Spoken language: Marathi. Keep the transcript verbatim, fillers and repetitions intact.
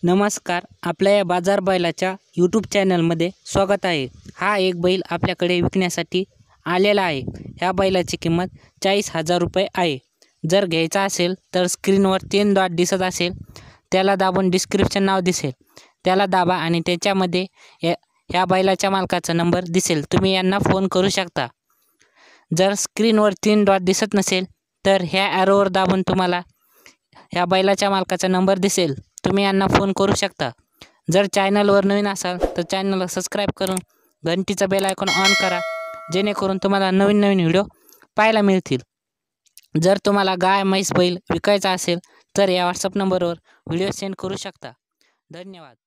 नमस्कार, आपल्या या बाजार बैलाच्या यूट्यूब चॅनलमध्ये स्वागत आहे। हा एक बैल आपल्याकडे विकण्यासाठी आलेला आहे। ह्या बैलाची किंमत चाळीस हजार रुपये आहे। जर घ्यायचा असेल तर स्क्रीनवर तीन डॉट दिसत असेल त्याला दाबून डिस्क्रिप्शन नाव दिसेल त्याला दाबा आणि त्याच्यामध्ये ह्या बैलाच्या मालकाचा नंबर दिसेल, तुम्ही यांना फोन करू शकता। जर स्क्रीनवर तीन डॉट दिसत नसेल तर ह्या ॲरोवर दाबून तुम्हाला ह्या बैलाच्या मालकाचा नंबर दिसेल, तुम्ही यांना फोन करू शकता। जर चॅनलवर नवीन असाल तर चॅनलला सबस्क्राईब करून घंटीचा बेल आयकॉन ऑन करा, जेणेकरून तुम्हाला नवीन नवीन व्हिडिओ पाहायला मिळतील। जर तुम्हाला गाय म्हैस बैल विकायचा असेल तर या व्हॉट्सअप नंबरवर व्हिडिओ सेंड करू शकता। धन्यवाद।